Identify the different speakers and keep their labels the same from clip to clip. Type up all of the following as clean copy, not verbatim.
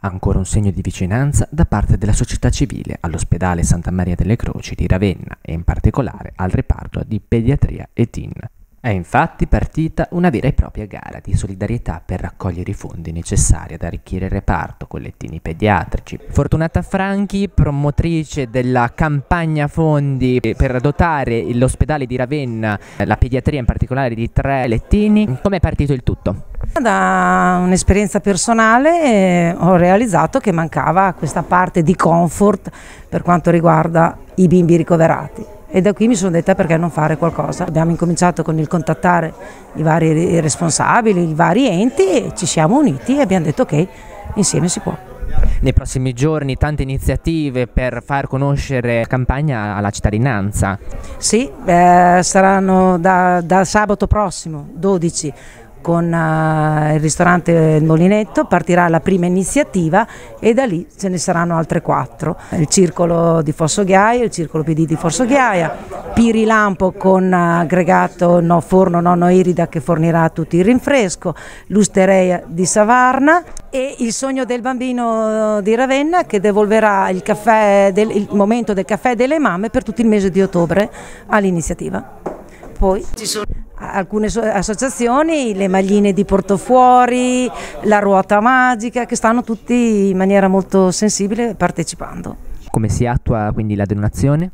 Speaker 1: Ancora un segno di vicinanza da parte della società civile all'ospedale Santa Maria delle Croci di Ravenna e in particolare al reparto di pediatria e TIN. È infatti partita una vera e propria gara di solidarietà per raccogliere i fondi necessari ad arricchire il reparto con lettini pediatrici. Fortunata Franchi, promotrice della campagna fondi per dotare l'ospedale di Ravenna, la pediatria in particolare, di 3 lettini, come è partito il tutto?
Speaker 2: Da un'esperienza personale ho realizzato che mancava questa parte di comfort per quanto riguarda i bimbi ricoverati. E da qui mi sono detta: perché non fare qualcosa? Abbiamo incominciato con il contattare i vari responsabili, i vari enti, e ci siamo uniti e abbiamo detto che insieme si può.
Speaker 1: Nei prossimi giorni tante iniziative per far conoscere la campagna alla cittadinanza.
Speaker 2: Sì, saranno da sabato prossimo 12 con il ristorante Il Molinetto, partirà la prima iniziativa e da lì ce ne saranno altre 4. Il circolo di Fossoghiaia, il circolo PD di Fossoghiaia, Piri Lampo con aggregato forno nonno Irida che fornirà tutti il rinfresco, l'Ustereia di Savarna e il Sogno del Bambino di Ravenna che devolverà il momento del caffè delle mamme per tutto il mese di ottobre all'iniziativa. Poi ci sono alcune associazioni, le magline di Portofuori, la Ruota Magica, che stanno tutti in maniera molto sensibile partecipando.
Speaker 1: Come si attua quindi la donazione?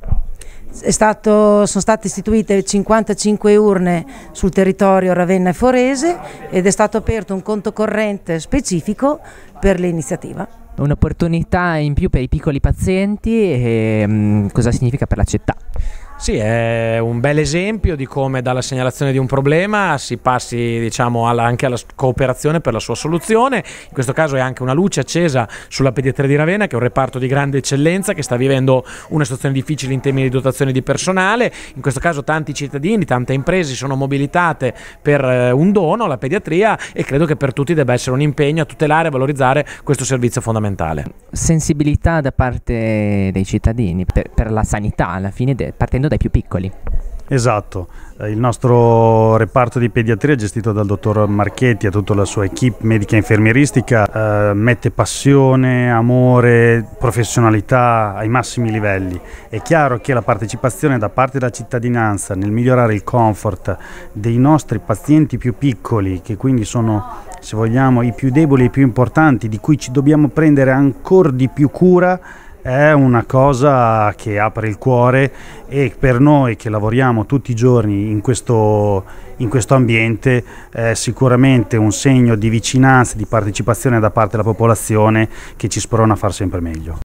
Speaker 2: Sono state istituite 55 urne sul territorio Ravenna e Forese ed è stato aperto un conto corrente specifico per l'iniziativa.
Speaker 1: Un'opportunità in più per i piccoli pazienti e cosa significa per la città?
Speaker 3: Sì, è un bel esempio di come dalla segnalazione di un problema si passi, diciamo, anche alla cooperazione per la sua soluzione. In questo caso è anche una luce accesa sulla pediatria di Ravenna, che è un reparto di grande eccellenza che sta vivendo una situazione difficile in termini di dotazione di personale. In questo caso tanti cittadini, tante imprese sono mobilitate per un dono alla pediatria e credo che per tutti debba essere un impegno a tutelare e valorizzare questo servizio fondamentale.
Speaker 1: Sensibilità da parte dei cittadini per la sanità, alla fine partendo dai più piccoli.
Speaker 4: Esatto, il nostro reparto di pediatria gestito dal dottor Marchetti e tutta la sua equipe medica e infermieristica mette passione, amore, professionalità ai massimi livelli. È chiaro che la partecipazione da parte della cittadinanza nel migliorare il comfort dei nostri pazienti più piccoli, che quindi sono, se vogliamo, i più deboli e i più importanti, di cui ci dobbiamo prendere ancora di più cura, è una cosa che apre il cuore e per noi che lavoriamo tutti i giorni in questo ambiente è sicuramente un segno di vicinanza, di partecipazione da parte della popolazione che ci sprona a far sempre meglio.